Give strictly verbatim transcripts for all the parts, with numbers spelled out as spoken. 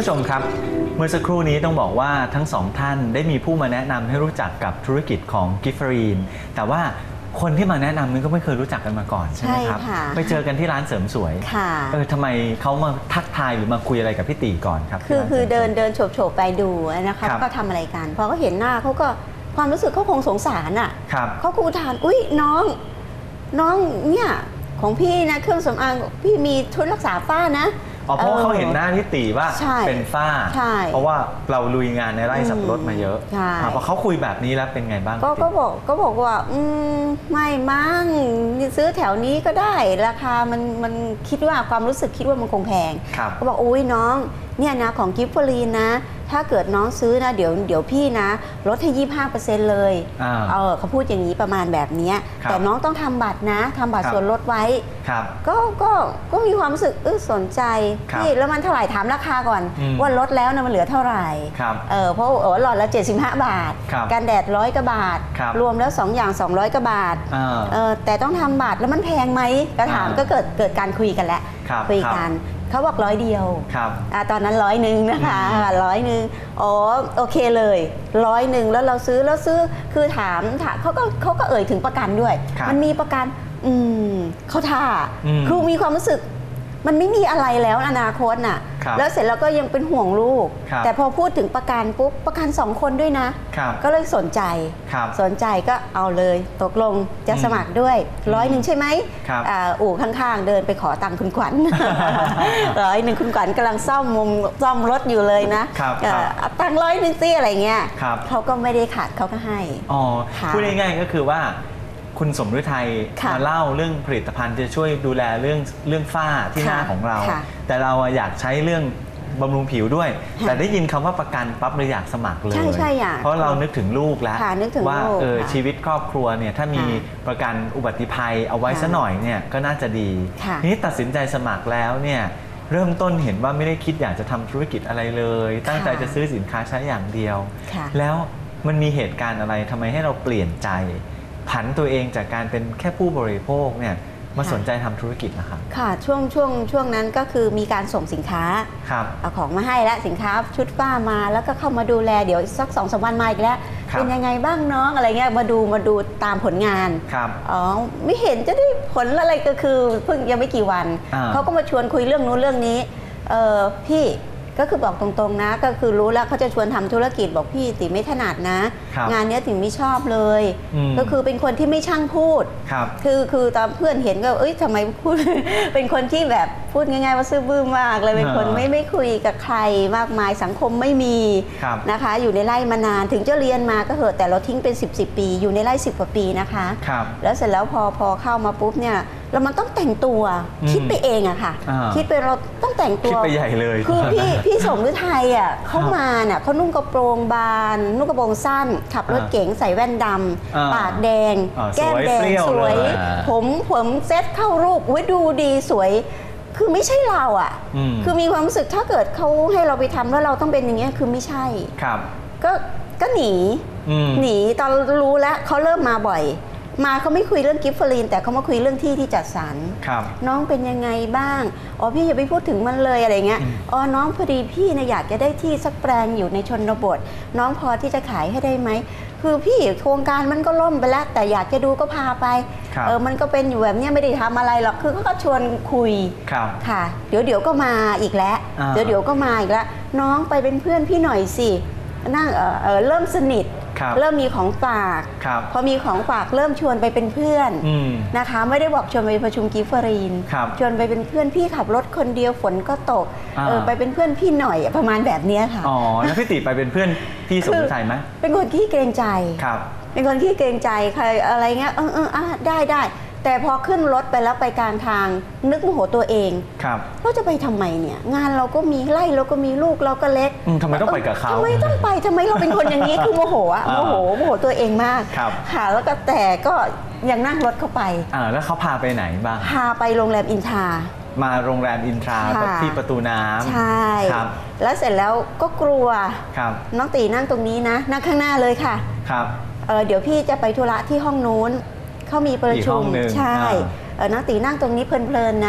ผู้ชมครับเมื่อสักครู่นี้ต้องบอกว่าทั้งสองท่านได้มีผู้มาแนะนำให้รู้จักกับธุรกิจของกิฟเฟอรีนแต่ว่าคนที่มาแนะนำมันก็ไม่เคยรู้จักกันมาก่อนใช่ไหมครับไปเจอกันที่ร้านเสริมสวยเออทำไมเขามาทักทายหรือมาคุยอะไรกับพี่ตีก่อนครับคือคือเดินเดินโฉบโฉบไปดูนะคะก็ทำอะไรกันพอเขาเห็นหน้าเขาก็ความรู้สึกเขาคงสงสารอ่ะเขาคูถามอุ้ยน้องน้องเนี่ยของพี่นะเครื่องสำอางพี่มีชุดรักษาฝ้านะอ๋อเพราะเขาเห็นหน้าพี่ตีว่าเป็นฝ้าเพราะว่าเราลุยงานในไร่สับปะรดมาเยอะพอเขาคุยแบบนี้แล้วเป็นไงบ้างก็ก็บอกก็บอกว่าอืมไม่มั้งซื้อแถวนี้ก็ได้ราคามันมันคิดว่าความรู้สึกคิดว่ามันคงแพงก็บอกอุ้ยน้องเนี่ยนะของกิฟเฟอรีนนะถ้าเกิดน้องซื้อนะเดี๋ยวเดี๋ยวพี่นะลดให้ ยี่สิบห้าเปอร์เซ็นต์ เลยเออเขาพูดอย่างนี้ประมาณแบบนี้แต่น้องต้องทำบัตรนะทำบัตรส่วนลดไว้ก็ก็ก็มีความรู้สึกเออสนใจพี่แล้วมันเท่าไหร่ถามราคาก่อนว่าลดแล้วนะมันเหลือเท่าไหร่เออเพราะเออหลอดละเจ็ดสิบห้าบาทกันแดดร้อยกว่าบาทรวมแล้วสองอย่างสองร้อยกว่าบาทเออแต่ต้องทำบัตรแล้วมันแพงไหมก็ถามก็เกิดเกิดการคุยกันแล้วคุยกันเขาบอกร้อยเดียวตอนนั้นร้อยหนึ่งนะคะร้อยหนึ่งอ๋อโอเคเลยร้อยหนึ่งแล้วเราซื้อแล้วซื้อคือถามถามเขาก็เขาก็เอ่ยถึงประกันด้วยมันมีประกันอืมเขาท่าคือมีความรู้สึกมันไม่มีอะไรแล้วอนาคตน่ะแล้วเสร็จแล้วก็ยังเป็นห่วงลูกแต่พอพูดถึงประกันปุ๊บประกันสองคนด้วยนะก็เลยสนใจสนใจก็เอาเลยตกลงจะสมัครด้วยร้อยหนึ่งใช่ไหมอู่ข้างๆเดินไปขอตังค์คุณขวัญร้อยหนึ่งคุณขวัญกำลังซ่อมมุมซ่อมรถอยู่เลยนะตังค์ร้อยหนึ่งสิอะไรเงี้ยเขาก็ไม่ได้ขาดเขาก็ให้อ๋อพูดง่ายๆก็คือว่าคุณสมฤทัยมาเล่าเรื่องผลิตภัณฑ์จะช่วยดูแลเรื่องเรื่องฝ้าที่หน้าของเราแต่เราอยากใช้เรื่องบำรุงผิวด้วยแต่ได้ยินคำว่าประกันปั๊บเลยอยากสมัครเลยเพราะเรานึกถึงลูกแล้วว่าเออชีวิตครอบครัวเนี่ยถ้ามีประกันอุบัติภัยเอาไว้ซะหน่อยเนี่ยก็น่าจะดีทีนี้ตัดสินใจสมัครแล้วเนี่ยเริ่มต้นเห็นว่าไม่ได้คิดอยากจะทำธุรกิจอะไรเลยตั้งใจจะซื้อสินค้าใช้อย่างเดียวแล้วมันมีเหตุการณ์อะไรทำไมให้เราเปลี่ยนใจผันตัวเองจากการเป็นแค่ผู้บริโภคเนี่ยมาสนใจทำธุรกิจนะครับค่ะช่วงช่วงช่วงนั้นก็คือมีการส่งสินค้าเอาของมาให้แล้วสินค้าชุดฝ้ามาแล้วก็เข้ามาดูแลเดี๋ยวสักสองสามวันมาอีกแล้วเป็นยังไงบ้างน้องอะไรเงี้ยมาดูมาดูตามผลงานอ๋อไม่เห็นจะได้ผลอะไรก็คือเพิ่งยังไม่กี่วันเขาก็มาชวนคุยเรื่องนู้นเรื่องนี้เออพี่ก็คือบอกตรงๆนะก็คือรู้แล้วเขาจะชวนทำธุรกิจบอกพี่ติไม่ถนัดนะงานนี้ติไม่ชอบเลยก็คือเป็นคนที่ไม่ช่างพูดคือคือตามเพื่อนเห็นก็เอ้ยทำไมพูด เป็นคนที่แบบพูดง่ายๆว่าซื่อบื้อมากเลยเป็นคนไม่ไม่คุยกับใครมากมายสังคมไม่มีนะคะอยู่ในไร่มานานถึงจะเรียนมาก็เหอะแต่เราทิ้งเป็นสิบสิบปีอยู่ในไร่สิบกว่าปีนะคะแล้วเสร็จแล้วพอพอเข้ามาปุ๊บเนี่ยเรามันต้องแต่งตัวคิดไปเองอะค่ะคิดไปเราต้องแต่งตัวคิดไปใหญ่เลยคือพี่พี่สมฤทัยอ่ะเขามาเนี่ยเขานุ่งกระโปรงบานนุ่งกระโปรงสั้นขับรถเก๋งใส่แว่นดำปากแดงแก้มแดงสวยผมผมเซ็ตเข้ารูปอุ้ยดูดีสวยคือไม่ใช่เราอ่ะคือมีความรู้สึกถ้าเกิดเขาให้เราไปทำแล้วเราต้องเป็นอย่างเงี้ยคือไม่ใช่ครับก็ก็หนีหนีตอนรู้แล้วเขาเริ่มมาบ่อยมาเขาไม่คุยเรื่องกิฟเฟอรีนแต่เขามาคุยเรื่องที่ที่จัดสรรน้องเป็นยังไงบ้างอ๋อพี่อย่าไปพูดถึงมันเลยอะไรเงี้ยอ๋อน้องพอดีพี่เนี่ยอยากจะได้ที่สักแปลงอยู่ในชนบทน้องพอที่จะขายให้ได้ไหมคือพี่โครงการมันก็ล่มไปแล้วแต่อยากจะดูก็พาไปเออมันก็เป็นอยู่แบบนี้ไม่ได้ทำอะไรหรอกคือเขาก็ชวนคุยค่ะเดี๋ยวเดี๋ยวก็มาอีกแล้วเดี๋ยวเดี๋ยวก็มาอีกแล้วน้องไปเป็นเพื่อนพี่หน่อยสินั่งเออเออเริ่มสนิทเริ่มมีของฝากพอมีของฝากเริ่มชวนไปเป็นเพื่อนนะคะไม่ได้บอกชวนไปประชุมกิฟเฟอรีนชวนไปเป็นเพื่อนพี่ขับรถคนเดียวฝนก็ตกเออไปเป็นเพื่อนพี่หน่อยประมาณแบบนี้ค่ะอ๋อแล้วพี่ติไปเป็นเพื่อนพี่สมใจไหมเป็นคนขี้เกรงใจครับเป็นคนขี้เกรงใจใครอะไรเงี้ยเออเออได้ได้แต่พอขึ้นรถไปแล้วไปกลางทางนึกโมโหตัวเองเราจะไปทำไมเนี่ยงานเราก็มีไร่เราก็มีลูกเราก็เล็กทำไมต้องไปกับเขาทำไมต้องไปทำไมเราเป็นคนอย่างนี้คือโมโหอะโมโหโมโหตัวเองมากค่ะแล้วก็แต่ก็ยังนั่งรถเข้าไปอ่าแล้วเขาพาไปไหนบ้างพาไปโรงแรมอินทรามาโรงแรมอินทราที่ประตูน้ำใช่แล้วเสร็จแล้วก็กลัวน้องตีนั่งตรงนี้นะนั่งข้างหน้าเลยค่ะครับเดี๋ยวพี่จะไปธุระที่ห้องนู้นเขามีประชุมใช่น้องตีนั่งตรงนี้เพลินๆนะ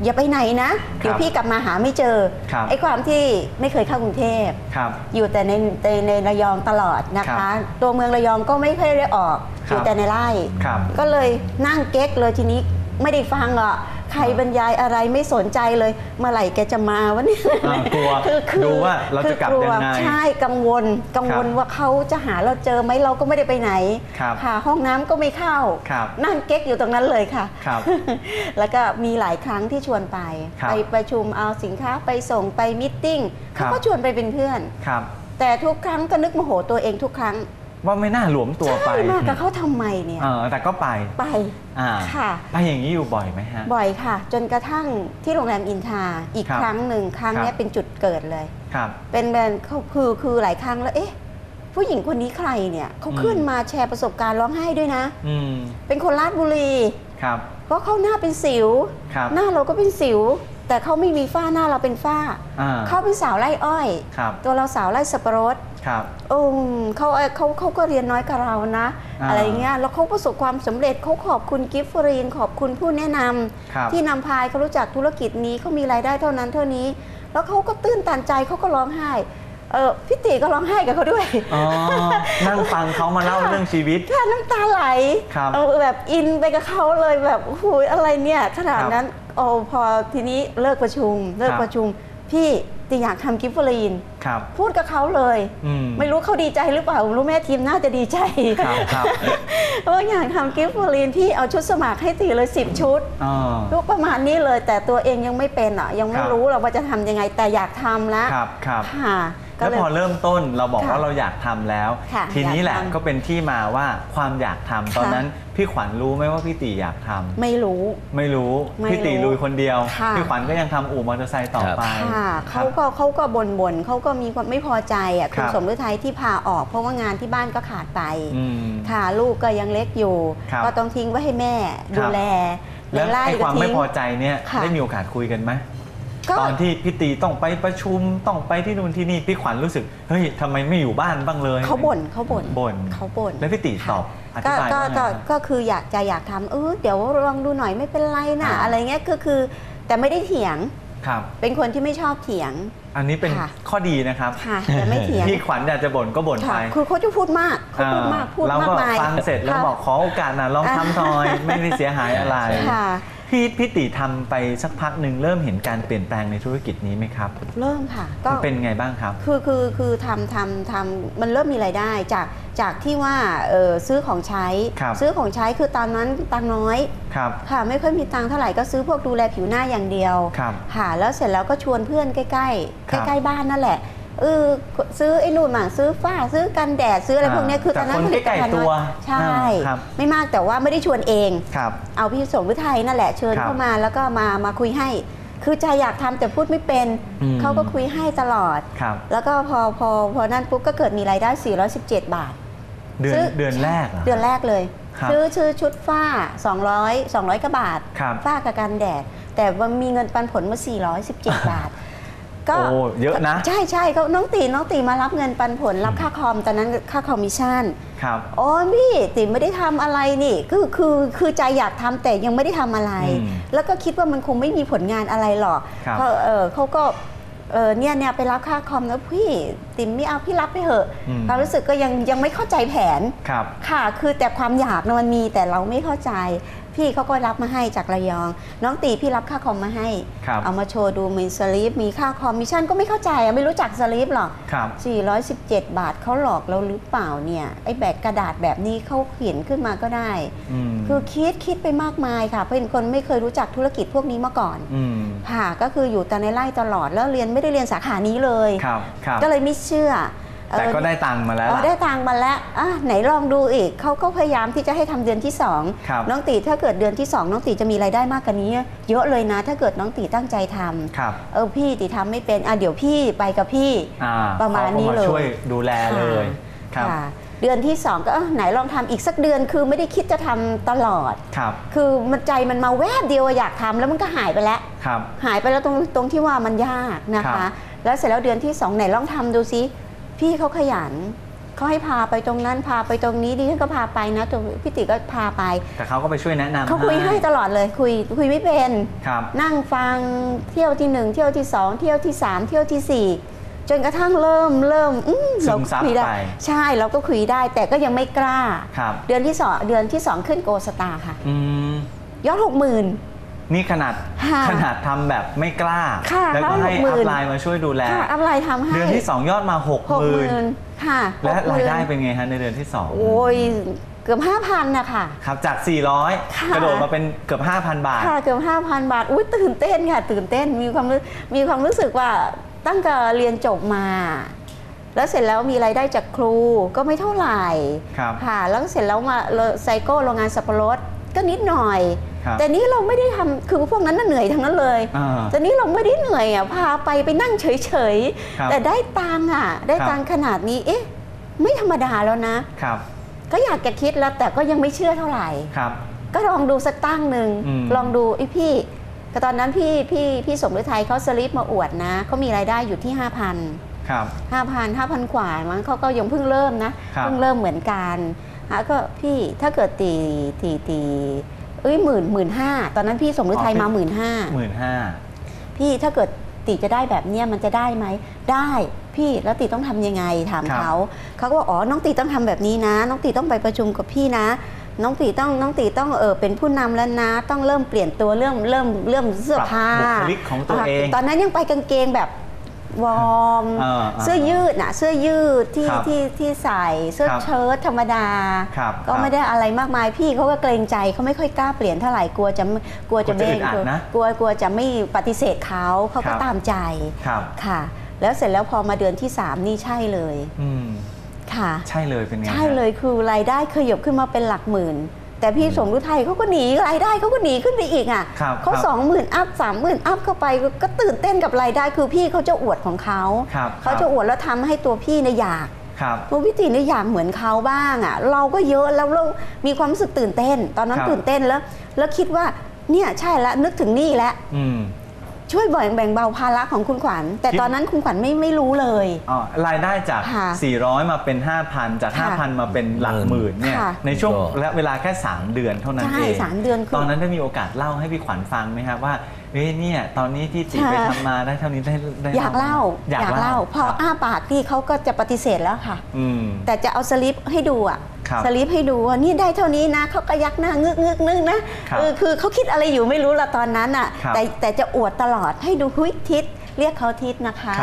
อย่าไปไหนนะเดี๋ยวพี่กลับมาหาไม่เจอไอ้ความที่ไม่เคยเข้ากรุงเทพอยู่แต่ในในในระยองตลอดนะคะตัวเมืองระยองก็ไม่เคยได้ออกอยู่แต่ในไร่ก็เลยนั่งเก๊กเลยทีนี้ไม่ได้ฟังอ่ะใครบรรยายอะไรไม่สนใจเลยเมื่อไหร่แกจะมาวันนี้กลัวดูว่าเราจะกลับยังไงใช่กังวลกังวลว่าเขาจะหาเราเจอไหมเราก็ไม่ได้ไปไหนค่ะห้องน้ำก็ไม่เข้านั่งเก๊กอยู่ตรงนั้นเลยค่ะแล้วก็มีหลายครั้งที่ชวนไปไปประชุมเอาสินค้าไปส่งไปมิทติ้งเขาก็ชวนไปเป็นเพื่อนแต่ทุกครั้งก็นึกโมโหตัวเองทุกครั้งว่าไม่น่าหลวมตัวไปมากกับเขาทำไมเนี่ยเออแต่ก็ไปไปค่ะไปอย่างนี้อยู่บ่อยไหมฮะบ่อยค่ะจนกระทั่งที่โรงแรมอินทาอีกครั้งหนึ่งครั้งนี้เป็นจุดเกิดเลยครับเป็นแบรนด์เขาคือคือหลายครั้งแล้วเอ๊ะผู้หญิงคนนี้ใครเนี่ยเขาขึ้นมาแชร์ประสบการณ์ร้องไห้ด้วยนะเป็นคนราชบุรีครับเพราะเขาหน้าเป็นสิวหน้าเราก็เป็นสิวแต่เขาไม่มีฝ้าหน้าเราเป็นฝ้าเขาเป็นสาวไร่อ้อยตัวเราสาวไร่สับปะรดโอ้เขาเขาเขาก็เรียนน้อยกับเรานะ อ, อะไรเงี้ยแล้วเขาประสบความสำเร็จเขาขอบคุณกิฟฟรีนขอบคุณผู้แนะนำที่นำพายเขารู้จักธุรกิจนี้เขามีรายได้เท่านั้นเท่านี้แล้วเขาก็ตื้นตันใจเขาก็ร้องไห้เออพี่ติก็ร้องไห้กับเขาด้วยนั่งฟังเขามาเล่าเรื่องชีวิตแค่น้ำตาไหลแบบอินไปกับเขาเลยแบบโอ้โหอะไรเนี่ยขนาดนั้นโอ้พอทีนี้เลิกประชุมเลิกประชุมพี่ติอยากทำกิฟฟรีนพูดกับเขาเลยไม่รู้เขาดีใจหรือเปล่ารู้แม่ทีมน่าจะดีใจเพราะอยากทำกิฟฟรีนพี่เอาชุดสมัครให้ตีเลยสิบชุดรูปประมาณนี้เลยแต่ตัวเองยังไม่เป็นอ่ะยังไม่รู้หรอกว่าจะทำยังไงแต่อยากทำแล้วค่ะแล้วพอเริ่มต้นเราบอกว่าเราอยากทำแล้วทีนี้แหละก็เป็นที่มาว่าความอยากทำตอนนั้นพี่ขวัญรู้ไหมว่าพี่ตีอยากทำไม่รู้ไม่รู้พี่ตีลุยคนเดียวพี่ขวัญก็ยังทำอู่มอเตอร์ไซค์ต่อไปเขาก็เขาก็บ่นบ่นเขาก็มีความไม่พอใจอ่ะคุณสมฤทัยที่พาออกเพราะว่างานที่บ้านก็ขาดไปค่ะลูกก็ยังเล็กอยู่ก็ต้องทิ้งไว้ให้แม่ดูแลแล้วไอ้ความไม่พอใจเนี่ยได้มีโอกาสคุยกันไหมตอนที่พี่ตีต้องไปประชุมต้องไปที่นู่นที่นี่พี่ขวัญรู้สึกเฮ้ยทำไมไม่อยู่บ้านบ้างเลยเขาบ่นเขาบ่นบ่นเขาบ่นแล้วพี่ตีตอบอธิบายว่าก็ก็คืออยากจะอยากทำเออเดี๋ยวลองดูหน่อยไม่เป็นไรนะอะไรเงี้ยก็คือแต่ไม่ได้เถียงครับเป็นคนที่ไม่ชอบเถียงอันนี้เป็นข้อดีนะครับค่ะแต่ไม่เถียงพี่ขวัญอยากจะบ่นก็บ่นไปคือเขาจะพูดมากเขาพูดมากพูดมากมายเราก็ฟังเสร็จแล้วบอกขอโอกาสนะลองทำหน่อยไม่ได้เสียหายอะไรพี่พี่ติทำไปสักพักหนึ่งเริ่มเห็นการเปลี่ยนแปลงในธุรกิจนี้ไหมครับเริ่มค่ะก็เป็นไงบ้างครับคือคือคือทำทำทำมันเริ่มมีรายได้จากจากที่ว่าเออซื้อของใช้ซื้อของใช้คือตอนนั้นตังน้อยค่ะไม่ค่อยมีตังเท่าไหร่ก็ซื้อพวกดูแลผิวหน้าอย่างเดียวค่ะแล้วเสร็จแล้วก็ชวนเพื่อนใกล้ใกล้ใกล้ใกล้บ้านนั่นแหละเออซื้อไอ้นู่นมาซื้อฝ้าซื้อกันแดดซื้ออะไรพวกนี้คือตอนนั้นผลิตภัณฑ์ใช่ไม่มากแต่ว่าไม่ได้ชวนเองเอาพี่สมฤทัยนั่นแหละเชิญเข้ามาแล้วก็มามาคุยให้คือใจอยากทำแต่พูดไม่เป็นเขาก็คุยให้ตลอดแล้วก็พอพอพอนั่นปุ๊บก็เกิดมีรายได้สี่ร้อยสิบเจ็ดบาทเดือนเดือนแรกเดือนแรกเลยซื้อชื่อชุดฝ้าสองร้อย สองร้อยกว่าบาทฝ้ากับกันแดดแต่ว่ามีเงินปันผลมาสี่ร้อยสิบเจ็ดบาทก็เยอะนะใช่ใช่เขาน้องตีน้องตีมารับเงินปันผลรับค่าคอมตอนนั้นค่าคอมมิชชั่นครับโอ้พี่ตีไม่ได้ทำอะไรนี่คือคือคือใจอยากทำแต่ยังไม่ได้ทำอะไรแล้วก็คิดว่ามันคงไม่มีผลงานอะไรหรอกเพราะเออเขาก็เออเนี่ยเนี่ยไปรับค่าคอมแล้วพี่ติ๋มไม่เอาพี่รับไปเถอะเรารู้สึกก็ยังยังไม่เข้าใจแผนค่ะคือแต่ความอยากมันมีแต่เราไม่เข้าใจพี่เขาก็รับมาให้จากระยองน้องตีพี่รับค่าคอมมาให้เอามาโชว์ดูมีสลิปมีค่าคอมมิชชั่นก็ไม่เข้าใจไม่รู้จักสลิปหรอกสี่ร้อยสิบเจ็ดบาทเขาหลอกเราหรือเปล่าเนี่ยไอ้แบบกระดาษแบบนี้เขาเขียนขึ้นมาก็ได้คือคิดคิดไปมากมายค่ะเป็นคนไม่เคยรู้จักธุรกิจพวกนี้มาก่อนค่ะก็คืออยู่แต่ในไร่ตลอดแล้วเรียนไม่ได้เรียนสาขานี้เลยก็เลยไม่เชื่อแต่ก็ได้ตังค์มาแล้วได้ตังค์มาแล้วอ่ะไหนลองดูอีกเขาก็พยายามที่จะให้ทำเดือนที่สองน้องตีถ้าเกิดเดือนที่สองน้องตีจะมีรายได้มากกว่านี้เยอะเลยนะถ้าเกิดน้องตีตั้งใจทำเออพี่ตีทำไม่เป็นอ่ะเดี๋ยวพี่ไปกับพี่ประมาณนี้เลยช่วยดูแลเลยครับเดือนที่สองก็ไหนลองทำอีกสักเดือนคือไม่ได้คิดจะทำตลอดครับคือมันใจมันมาแวบเดียวอยากทำแล้วมันก็หายไปแล้วหายไปแล้วตรงตรงที่ว่ามันยากนะคะแล้วเสร็จแล้วเดือนที่สองไหนลองทำดูซิพี่เขาขยันเขาให้พาไปตรงนั้นพาไปตรงนี้ดิฉันก็พาไปนะตัวพี่ติก็พาไปแต่เขาก็ไปช่วยแนะนำเขาคุยให้ตลอดเลยคุยคุยไม่เป็นนั่งฟังเที่ยวที่หนึ่งเที่ยวที่สองเที่ยวที่สามเที่ยวที่สี่จนกระทั่งเริ่มเริ่มเราคุยได้ใช่เราก็คุยได้แต่ก็ยังไม่กล้าเดือนที่สองเดือนที่สองขึ้นโกสตาร์ค่ะยอดหกหมื่นนี่ขนาดขนาดทำแบบไม่กล้าแล้วก็ให้อัพไลน์มาช่วยดูแลอัพไลน์ทำให้เดือนที่สองยอดมาหกหมื่นค่ะและรายได้เป็นไงฮะในเดือนที่สองโอ้ยเกือบห้าพันนะคะครับจากสี่ร้อยกระโดดมาเป็นเกือบห้าพันบาทค่ะเกือบห้าพันบาทอุ้ยตื่นเต้นค่ะตื่นเต้นมีความมีความรู้สึกว่าตั้งแต่เรียนจบมาแล้วเสร็จแล้วมีรายได้จากครูก็ไม่เท่าไหร่ค่ะแล้วเสร็จแล้วมาไซโก้โรงงานสับปะรดก็นิดหน่อยแต่นี้เราไม่ได้ทำคือพวกนั้นน่ะเหนื่อยทั้งนั้นเลยแต่นี้เราไม่ได้เหนื่อยอ่ะพาไปไปนั่งเฉยๆแต่ได้ตังค์อ่ะได้ตังค์ขนาดนี้เอ๊ะไม่ธรรมดาแล้วนะก็อยากจะคิดแล้วแต่ก็ยังไม่เชื่อเท่าไหร่ก็ลองดูสักตั้งหนึ่งลองดูไอ้พี่ก็ตอนนั้นพี่พี่พี่สมฤทัยเขาสลิปมาอวดนะเขามีรายได้อยู่ที่ห้าพันห้าพันห้าพันกว่ามั้งเขาก็ยังเพิ่งเริ่มนะเพิ่งเริ่มเหมือนกันก็พี่ถ้าเกิดตีตีตีเอ้ยหมื่นหมื่นห้าตอนนั้นพี่สมฤทัยมาหมื่นห้าหมื่นห้าพี่ถ้าเกิดตีจะได้แบบเนี้ยมันจะได้ไหมได้พี่แล้วตีต้องทำยังไงถามเขาเขาก็บอกอ๋อน้องตีต้องทำแบบนี้นะน้องตีต้องไปประชุมกับพี่นะน้องตีต้องน้องตีต้องเออเป็นผู้นำแล้วนะต้องเริ่มเปลี่ยนตัวเรื่องเริ่มเริ่มเสื้อผ้าบุคลิกของตัวเองตอนนั้นยังไปกางเกงแบบวอร์มเสื้อยืดน่ะเสื้อยืดที่ที่ที่ใส่เสื้อเชิ้ตธรรมดาก็ไม่ได้อะไรมากมายพี่เขาก็เกรงใจเขาไม่ค่อยกล้าเปลี่ยนเท่าไหร่กลัวจะกลัวจะเบ้งกลัวกลัวจะไม่ปฏิเสธเขาเขาก็ตามใจค่ะแล้วเสร็จแล้วพอมาเดือนที่สามนี่ใช่เลยค่ะใช่เลยเป็นไงใช่เลยคือรายได้ขยับขึ้นมาเป็นหลักหมื่นแต่พี่สมฤทัยเขาก็หนีรายได้เขาก็หนีขึ้นไปอีกอ่ะเขาสองหมื่นอัพสามหมื่นอัพเข้าไปก็ตื่นเต้นกับรายได้คือพี่เขาจะอวดของเขาเขาจะอวดแล้วทำให้ตัวพี่เนี่ยอยากตัวพี่ตีเนี่ยอยากเหมือนเขาบ้างอ่ะเราก็เยอะแล้วเรามีความรู้สึกตื่นเต้นตอนนั้นตื่นเต้นแล้วแล้วคิดว่าเนี่ยใช่แล้วนึกถึงนี่แล้วช่วยแบ่งแบ่งเบาภาระของคุณขวัญแต่ตอนนั้นคุณขวัญไม่ไม่รู้เลยอ๋อรายได้จากสี่ร้อยมาเป็น ห้าพัน จาก ห้าพัน มาเป็นหลักหมื่นเนี่ยในช่วงและเวลาแค่สามเดือนเท่านั้นเองสามเดือนตอนนั้นได้มีโอกาสเล่าให้พี่ขวัญฟังไหมครับว่าเฮ้ยเนี่ยตอนนี้ที่จีไปทำมาได้เท่านี้ได้อยากเล่าอยากเล่าพออ้าปากพี่เขาก็จะปฏิเสธแล้วค่ะแต่จะเอาสลิปให้ดูอ่ะสลิปให้ดูว่านี่ได้เท่านี้นะเขาก็ยักหน้างึกงึกนึงนะคือเขาคิดอะไรอยู่ไม่รู้ละตอนนั้นอ่ะแต่แต่จะอวดตลอดให้ดูหุ้ยทิศเรียกเขาทิศนะคะ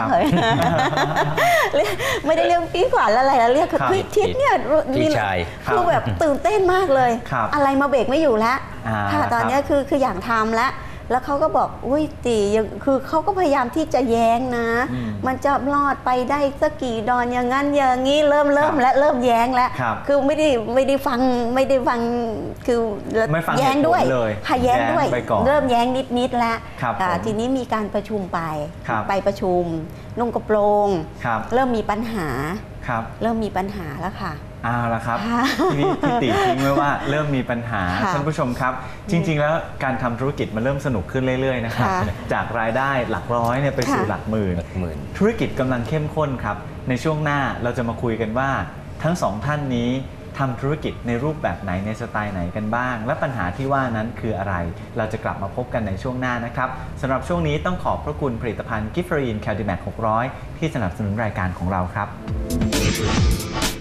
ไม่ได้เรียกพี่ขวัญอะไรแล้วเรียกเขาทิศเนี่ยคือแบบตื่นเต้นมากเลยอะไรมาเบรกไม่อยู่แล้วค่ะตอนนี้คือคืออยากทำแล้วแล้วเขาก็บอกอุ้ยตีคือเขาก็พยายามที่จะแย้งนะมันจะรอดไปได้สักกี่ดอนอย่างนั้นอย่างนี้เริ่มเริ่มและเริ่มแย้งแล้วคือไม่ได้ไม่ได้ฟังไม่ได้ฟังคือแย้งด้วยค่ะแย้งด้วยเริ่มแย้งนิดนิดแล้วทีนี้มีการประชุมไปไปประชุมนุ่งกระโปรงเริ่มมีปัญหาเริ่มมีปัญหาแล้วค่ะเอาละครับทีนี้พี่ติทิ้งไว้ว่าเริ่มมีปัญหาท่านผู้ชมครับจริงๆแล้วการทำธุรกิจมันเริ่มสนุกขึ้นเรื่อยๆนะครับจากรายได้หลักร้อยเนี่ยไปสู่หลักหมื่นธุรกิจกำลังเข้มข้นครับในช่วงหน้าเราจะมาคุยกันว่าทั้งสองท่านนี้ทำธุรกิจในรูปแบบไหนในสไตล์ไหนกันบ้างและปัญหาที่ว่านั้นคืออะไรเราจะกลับมาพบกันในช่วงหน้านะครับสำหรับช่วงนี้ต้องขอบพระคุณผลิตภัณฑ์กิฟเฟอรีนแคลดิแมกหกร้อยที่สนับสนุนรายการของเราครับ